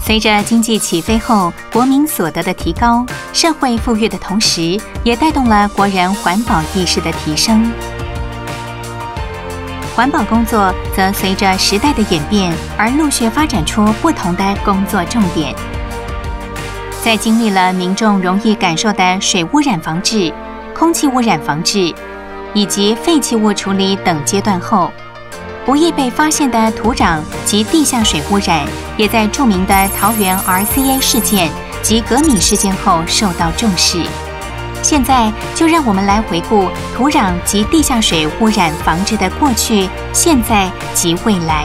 随着经济起飞后，国民所得的提高，社会富裕的同时，也带动了国人环保意识的提升。环保工作则随着时代的演变而陆续发展出不同的工作重点。在经历了民众容易感受的水污染防治、空气污染防治以及废弃物处理等阶段后，不易被发现的土壤及地下水污染，也在著名的桃园 RCA 事件及革米事件后受到重视。现在就让我们来回顾土壤及地下水污染防治的过去、现在及未来。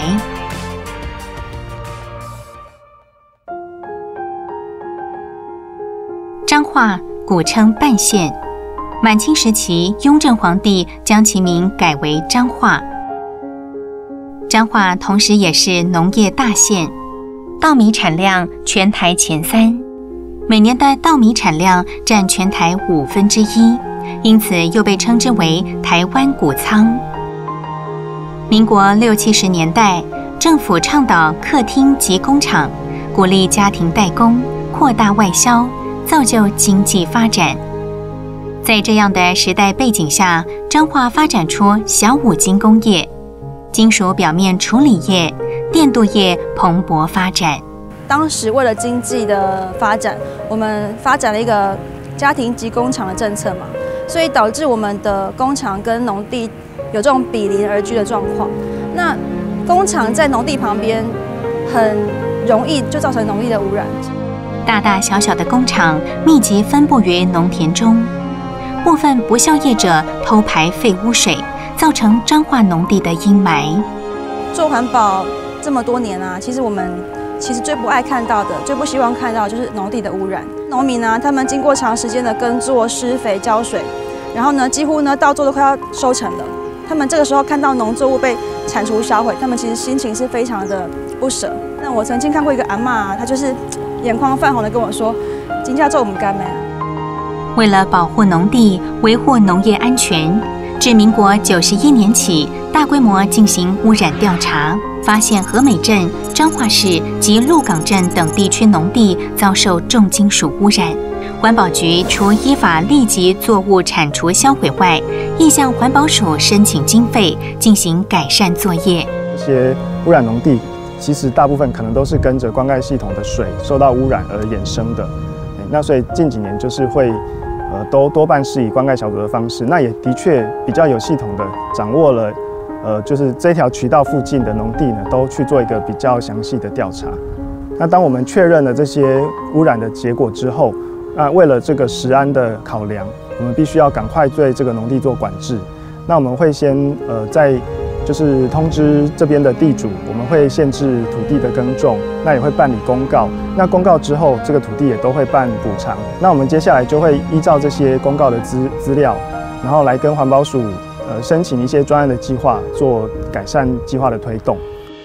彰化古称半县，满清时期雍正皇帝将其名改为彰化。彰化同时也是农业大县，稻米产量全台前3，每年的稻米产量占全台1/5，因此又被称之为台湾谷仓。民国60、70年代，政府倡导客厅及工厂，鼓励家庭代工，扩大外销，造就经济发展。在这样的时代背景下，彰化发展出小五金工业、金属表面处理业、电镀业蓬勃发展。 当时为了经济的发展，我们发展了一个家庭及工厂的政策嘛，所以导致我们的工厂跟农地有这种比邻而居的状况。那工厂在农地旁边，很容易就造成农地的污染。 大大小小的工厂密集分布于农田中，部分不肖业者偷排废污水，造成彰化农地的阴霾。 做环保这么多年啊，我们最不爱看到的、最不希望看到的就是农地的污染。农民他们经过长时间的耕作、施肥、浇水，然后几乎稻作都快要收成了。他们这个时候看到农作物被铲除销毁，他们其实心情是非常的不舍。那我曾经看过一个阿嬷，她就是眼眶泛红的跟我说：“真的做我们干咩？” 为了保护农地、维护农业安全，自民国91年起，大规模进行污染调查，发现和美镇、彰化市及鹿港镇等地区农地遭受重金属污染。环保局除依法立即作物铲除销毁外，亦向环保署申请经费进行改善作业。 这些污染农地，其实大部分可能都是跟着灌溉系统的水受到污染而衍生的。那所以近几年就是会多半是以灌溉小组的方式，那也的确比较有系统的掌握了，就是这条渠道附近的农地呢，都去做一个比较详细的调查。那当我们确认了这些污染的结果之后，那为了这个食安的考量，我们必须要赶快对这个农地做管制。那我们会先在就是通知这边的地主，我们会限制土地的耕种，那也会办理公告。那公告之后，这个土地也都会办补偿。那我们接下来就会依照这些公告的资料，然后来跟环保署申请一些专案的计划，做改善计划的推动。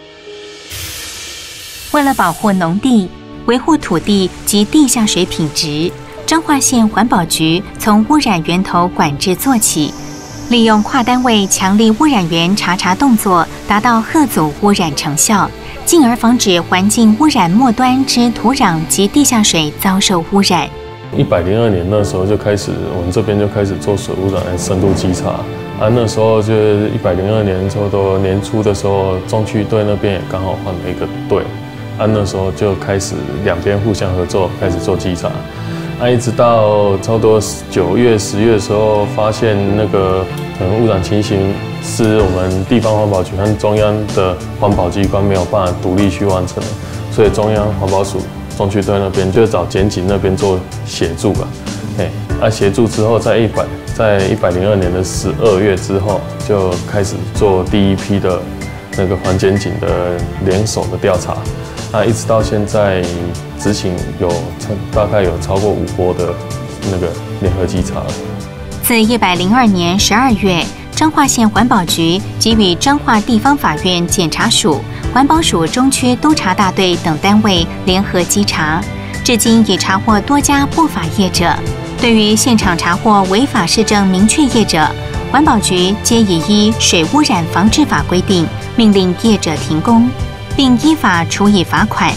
为了保护农地、维护土地及地下水品质，彰化县环保局从污染源头管制做起，利用跨单位强力污染源查动作，达到遏阻污染成效，进而防止环境污染末端之土壤及地下水遭受污染。 102年那时候就开始，我们这边就开始做水污染的深度稽查。那时候就是102年差不多年初的时候，中区队那边也刚好换了一个队。那时候就开始两边互相合作，开始做稽查。一直到差不多9月、10月的时候，发现那个可能污染情形是我们地方环保局和中央的环保机关没有办法独立去完成的，所以中央环保署中区队那边就找检警那边做协助吧。协助之后，在102年的12月之后，就开始做第一批的那个环检警的联手的调查。一直到现在执行大概有超过5波的那个联合稽查。 自102年12月，彰化县环保局给予彰化地方法院检察署、环保署中区督察大队等单位联合稽查，至今已查获多家不法业者。对于现场查获违法事证明确业者，环保局皆已依水污染防治法规定，命令业者停工，并依法处以罚款。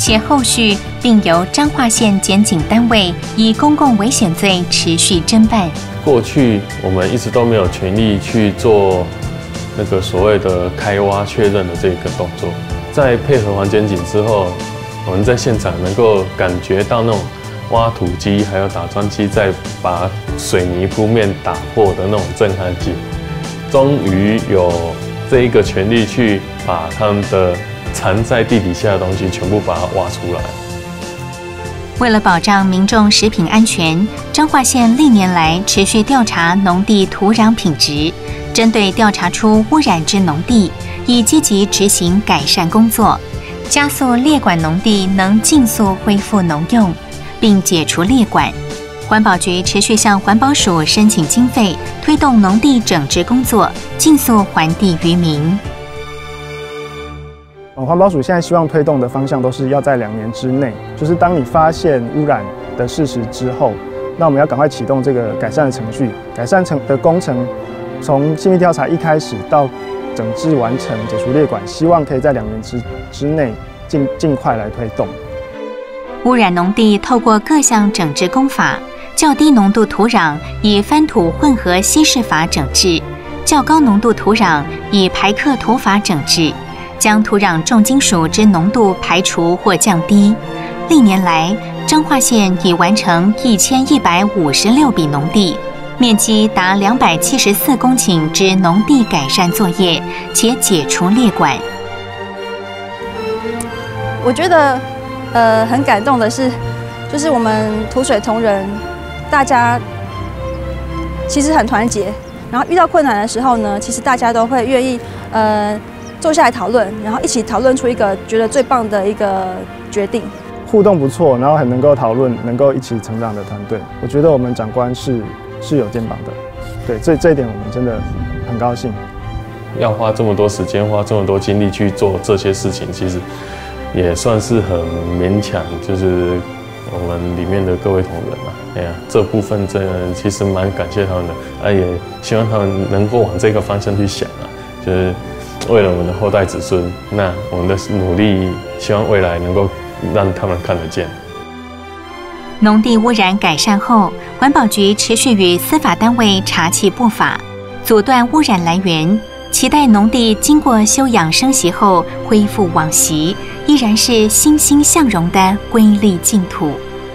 且后续并由彰化县检警单位以公共危险罪持续侦办。 过去我们一直都没有权利去做那个所谓的开挖确认的这个动作，在配合环检警之后，我们在现场能够感觉到那种挖土机还有打桩机在把水泥铺面打破的那种震撼劲，终于有这一个权利去把他们的藏在地底下的东西全部把它挖出来。 为了保障民众食品安全，彰化县历年来持续调查农地土壤品质，针对调查出污染之农地，以积极执行改善工作，加速列管农地能尽速恢复农用，并解除列管。环保局持续向环保署申请经费，推动农地整治工作，尽速还地于民。 环保署现在希望推动的方向都是要在2年之内，就是当你发现污染的事实之后，那我们要赶快启动这个改善的程序，改善的工程从性密调查一开始到整治完成、解除列管，希望可以在2年之内尽快来推动。 污染农地透过各项整治工法，较低浓度土壤以翻土混合稀释法整治，较高浓度土壤以排克土法整治，将土壤重金属之浓度排除或降低。历年来，彰化县已完成1156笔农地，面积达274公顷之农地改善作业，且解除列管。 我觉得很感动的是，就是我们土水同仁，大家其实很团结，然后遇到困难的时候呢，其实大家都会愿意坐下来讨论，然后一起讨论出一个觉得最棒的一个决定。 互动不错，然后很能够讨论，能够一起成长的团队，我觉得我们长官是有肩膀的。对，这一点我们真的很高兴。 要花这么多时间，花这么多精力去做这些事情，其实也算是很勉强，就是我们里面的各位同仁啊，哎呀，这部分真的其实蛮感谢他们的，也希望他们能够往这个方向去想啊，就是为了我们的后代子孙，那我们的努力，希望未来能够让他们看得见。 农地污染改善后，环保局持续与司法单位查缉不法，阻断污染来源，期待农地经过休养生息后恢复往昔，依然是欣欣向荣的瑰丽净土。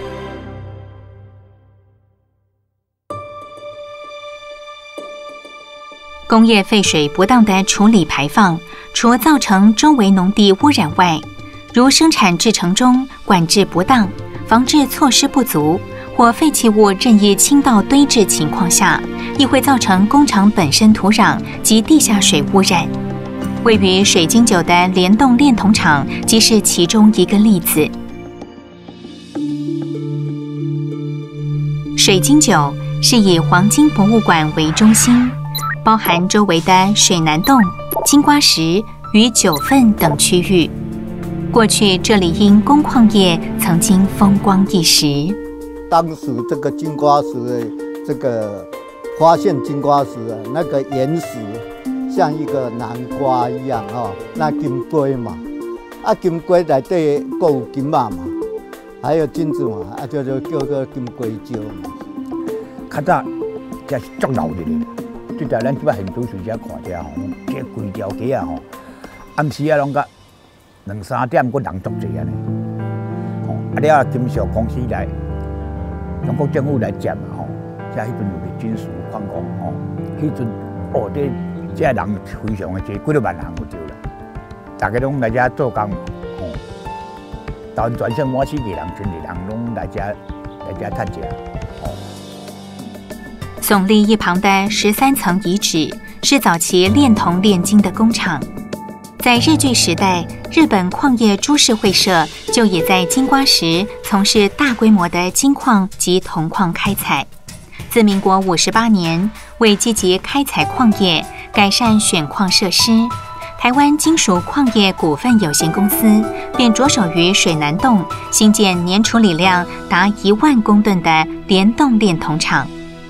工业废水不当的处理排放，除造成周围农地污染外，如生产制程中管制不当、防治措施不足，或废弃物任意倾倒堆置情况下，亦会造成工厂本身土壤及地下水污染。位于水晶9的联动炼铜厂即是其中一个例子。水晶9是以黄金博物馆为中心，包含周围的水南洞、金瓜石与9份等区域。过去这里因工矿业曾经风光一时。 当时这个金瓜石的这个发现金瓜石啊，那个岩石像一个南瓜一样哦，那金龟嘛，啊金龟内底还有金仔嘛，还有金子嘛，啊叫做金龟石嘛。 较早这是足老的咧，对在咱即摆现都随遮看者吼，这规条街啊吼，暗时啊拢甲2、3点，佫人足济安尼。吼，啊了金属公司来，中国政府来接嘛吼，遮迄阵有军事矿工吼，迄阵哦，这人非常的多，几多万人有对啦。大家拢来遮做工吼，台湾全省满4个人、全个人拢来遮趁钱。 耸立一旁的13层遗址是早期炼铜炼金的工厂。在日据时代，日本矿业株式会社就也在金瓜石从事大规模的金矿及铜矿开采。自民国58年，为积极开采矿业、改善选矿设施，台湾金属矿业股份有限公司便着手于水南洞新建年处理量达1万公吨的联动炼铜厂。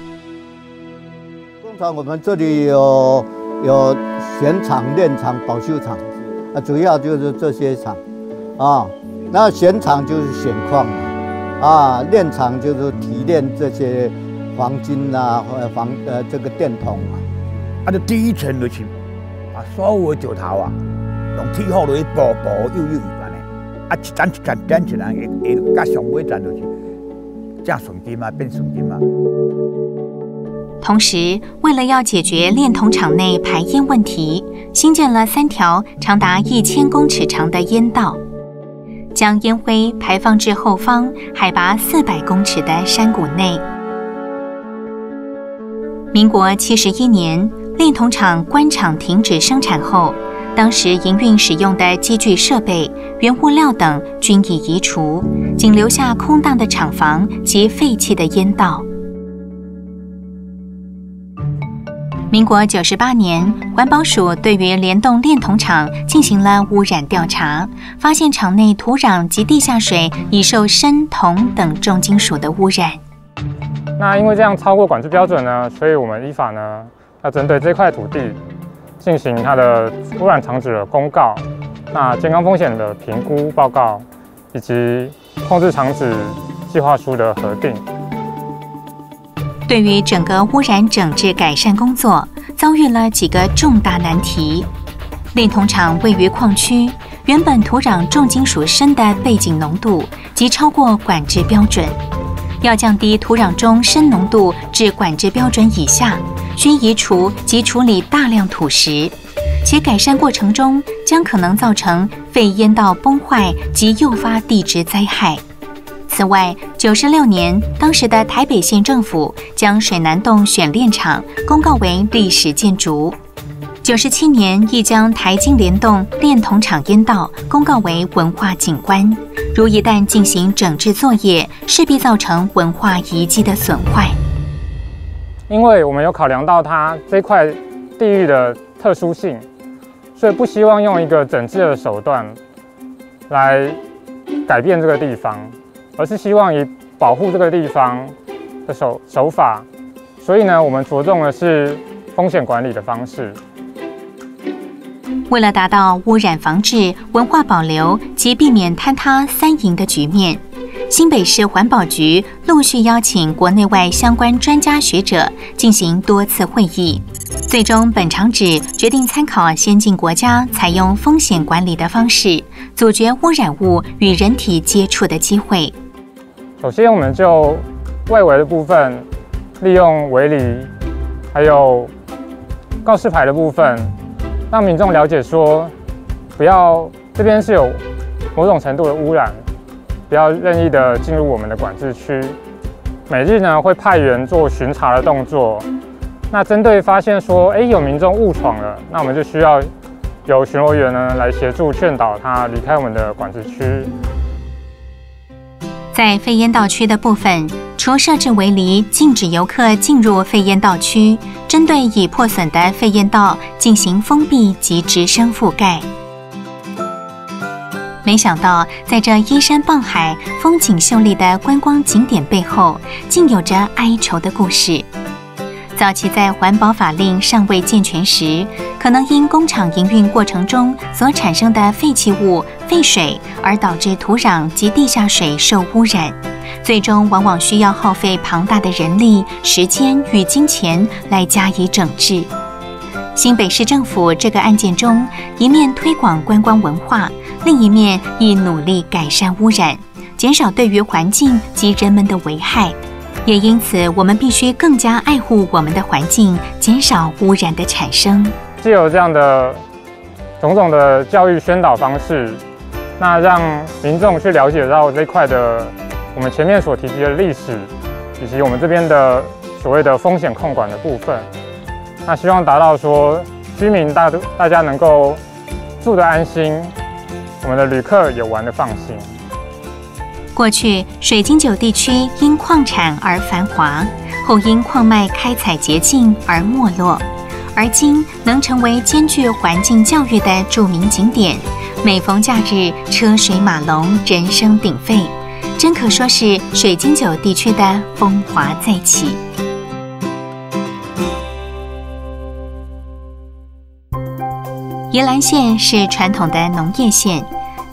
我们这里有选厂、炼厂、保修厂，主要就是这些厂，啊， 那选厂就是选矿嘛，炼厂就是提炼这些黄金啊，这个电筒啊，就第一层就是把所有的石头用铁斧来步步又安尼，一层一层点起来，会甲上尾站就是正纯金变纯金。 同时，为了要解决炼铜厂内排烟问题，新建了3条长达1000公尺长的烟道，将烟灰排放至后方海拔400公尺的山谷内。民国71年，炼铜厂关厂停止生产后，当时营运使用的机具设备、原物料等均已移除，仅留下空荡的厂房及废弃的烟道。民国98年，环保署对于联动炼铜厂进行了污染调查，发现厂内土壤及地下水已受砷、铜等重金属的污染。 那因为这样超过管制标准呢，所以我们依法呢要针对这块土地进行它的污染厂址的公告、那健康风险的评估报告以及控制厂址计划书的核定。 对于整个污染整治改善工作，遭遇了几个重大难题。炼铜厂位于矿区，原本土壤重金属砷的背景浓度即超过管制标准，要降低土壤中砷浓度至管制标准以下，需移除及处理大量土石，且改善过程中将可能造成废烟道崩坏及诱发地质灾害。此外，96年，当时的台北县政府将水南洞选炼厂公告为历史建筑。97年，亦将台金联动炼铜厂烟道公告为文化景观。如一旦进行整治作业，势必造成文化遗迹的损坏。 因为我们有考量到它这块地域的特殊性，所以不希望用一个整治的手段来改变这个地方。而是希望以保护这个地方的手法，所以呢，我们着重的是风险管理的方式。 为了达到污染防治、文化保留及避免坍塌三赢的局面，新北市环保局陆续邀请国内外相关专家学者进行多次会议，最终本厂址决定参考先进国家采用风险管理的方式，阻绝污染物与人体接触的机会。 首先，我们就外围的部分，利用围篱，还有告示牌的部分，让民众了解说，不要这边是有某种程度的污染，不要任意的进入我们的管制区。每日呢会派员做巡查的动作。那针对发现说，有民众误闯了，那我们就需要由巡逻员呢来协助劝导他离开我们的管制区。 在废烟道区的部分，除设置围篱禁止游客进入废烟道区，针对已破损的废烟道进行封闭及直升覆盖。没想到，在这依山傍海、风景秀丽的观光景点背后，竟有着哀愁的故事。早期在环保法令尚未健全时，可能因工厂营运过程中所产生的废弃物、废水，而导致土壤及地下水受污染，最终往往需要耗费庞大的人力、时间与金钱来加以整治。新北市政府这个案件中，一面推广观光文化，另一面亦努力改善污染，减少对于环境及人们的危害。也因此，我们必须更加爱护我们的环境，减少污染的产生。 藉由这样的种种的教育宣导方式，那让民众去了解到这块的我们前面所提及的历史，以及我们这边的所谓的风险控管的部分。那希望达到说居民大家能够住得安心，我们的旅客也玩得放心。 过去水金九地区因矿产而繁华，后因矿脉开采竭尽而没落，而今能成为兼具环境教育的著名景点，每逢假日车水马龙，人声鼎沸，真可说是水金九地区的风华再起。宜兰县是传统的农业县，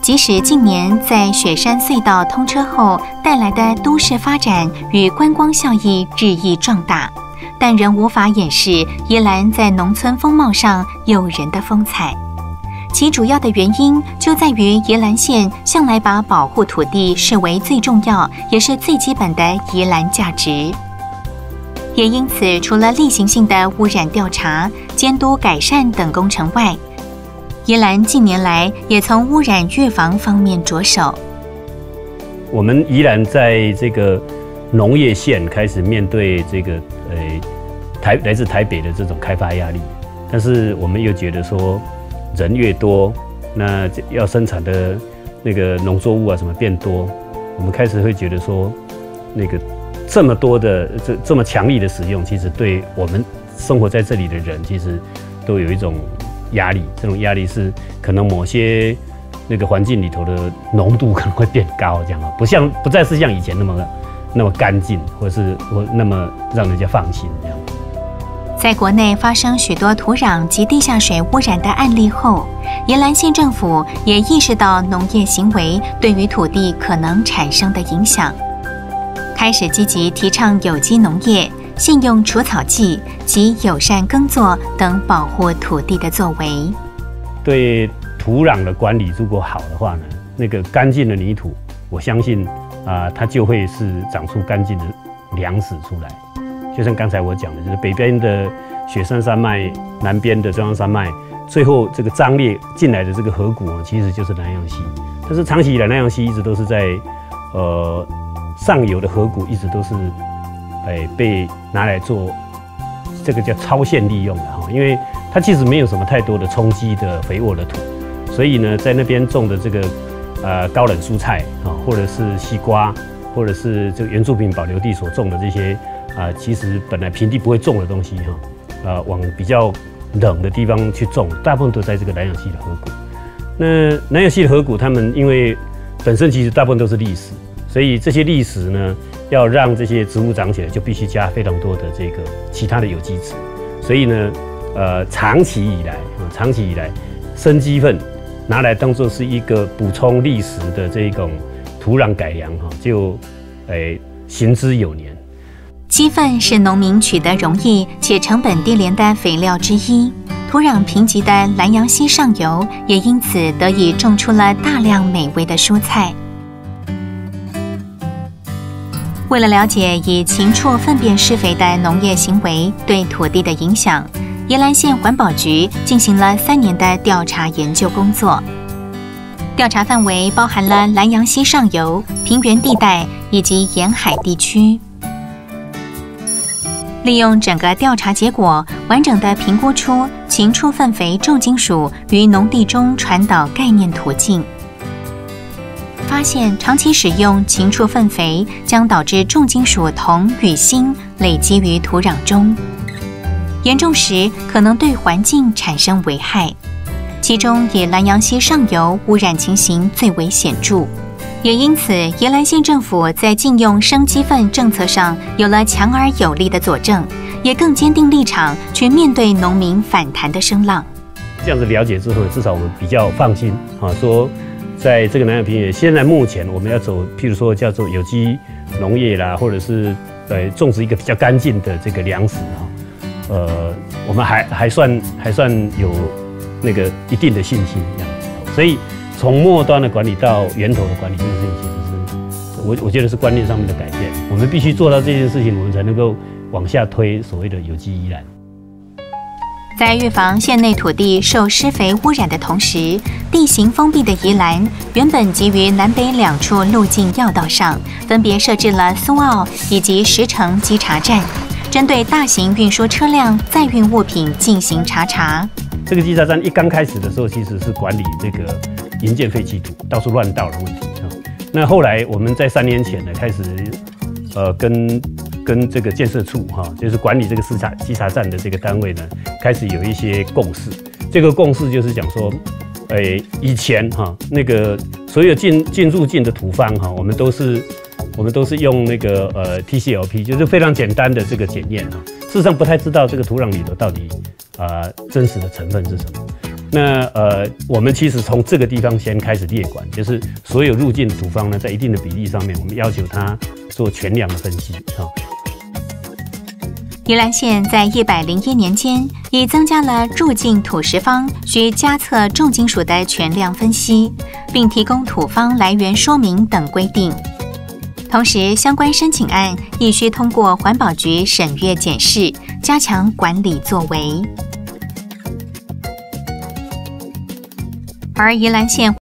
即使近年在雪山隧道通车后带来的都市发展与观光效益日益壮大，但仍无法掩饰宜兰在农村风貌上诱人的风采。其主要的原因就在于宜兰县向来把保护土地视为最重要也是最基本的宜兰价值。也因此，除了例行性的污染调查、监督改善等工程外，宜兰近年来也从污染预防方面着手。 我们宜兰在这个农业县开始面对这个来自台北的这种开发压力，但是我们又觉得说人越多，那要生产的那个农作物啊什么变多，我们开始会觉得说那个这么多的这么强力的使用，其实对我们生活在这里的人其实都有一种压力，这种压力是可能某些那个环境里头的浓度可能会变高，这样不再是像以前那么干净，或那么让人家放心这样。 在国内发生许多土壤及地下水污染的案例后，宜兰县政府也意识到农业行为对于土地可能产生的影响，开始积极提倡有机农业、信用除草剂及友善耕作等保护土地的作为。 对土壤的管理如果好的话呢，那个干净的泥土，我相信它就会是长出干净的粮食出来。就像刚才我讲的，就是北边的雪山山脉，南边的中央山脉，最后这个张裂进来的这个河谷其实就是南洋溪。但是长期以来，南洋溪一直都是在上游的河谷一直都是被拿来做这个叫超限利用的哈，因为它其实没有什么太多的冲积的肥沃的土，所以呢，在那边种的这个高冷蔬菜啊，或者是西瓜，或者是这个原住民保留地所种的这些其实本来平地不会种的东西哈，往比较冷的地方去种，大部分都在这个南洋溪的河谷。那南洋溪的河谷，它们因为本身其实大部分都是砾石，所以这些砾石呢，要让这些植物长起来，就必须加非常多的这个其他的有机质。所以呢，长期以来，生鸡粪拿来当作是一个补充砾石的这种土壤改良哈，就行之有年。 鸡粪是农民取得容易且成本低廉的肥料之一，土壤贫瘠的南洋溪上游也因此得以种出了大量美味的蔬菜。为了了解以禽畜粪便施肥的农业行为对土地的影响，宜兰县环保局进行了3年的调查研究工作。调查范围包含了南洋溪上游、平原地带以及沿海地区。利用整个调查结果，完整地评估出禽畜粪肥重金属于农地中传导概念途径。发现长期使用禽畜粪肥将导致重金属铜与锌累积于土壤中，严重时可能对环境产生危害。其中以南洋溪上游污染情形最为显著，也因此宜兰县政府在禁用生鸡粪政策上有了强而有力的佐证，也更坚定立场去面对农民反弹的声浪。 这样子了解之后，至少我们比较放心说在这个南洋平原，现在目前我们要走，譬如说叫做有机农业啦，或者是种植一个比较干净的这个粮食我们还算有那个一定的信心这样子。所以从末端的管理到源头的管理，这件事情其实是我觉得是观念上面的改变。我们必须做到这件事情，我们才能够往下推所谓的有机宜兰。 在预防县内土地受施肥污染的同时，地形封闭的宜兰原本基于南北2处路径要道上，分别设置了苏澳以及石城稽查站，针对大型运输车辆载运物品进行查查。 这个稽查站一刚开始的时候，其实是管理这个营建废弃土到处乱倒的问题。那后来我们在3年前呢，开始跟这个建设处就是管理这个稽查站的这个单位呢，开始有一些共识。这个共识就是讲说，以前那个所有进入境的土方我们都是用那个TCLP， 就是非常简单的这个检验事实上不太知道这个土壤里头到底真实的成分是什么。 那我们其实从这个地方先开始列管，就是所有入境土方呢，在一定的比例上面，我们要求它做全量的分析啊。 宜兰县在101年间已增加了入境土石方需加测重金属的全量分析，并提供土方来源说明等规定。同时，相关申请案亦需通过环保局审阅检视，加强管理作为。而宜兰县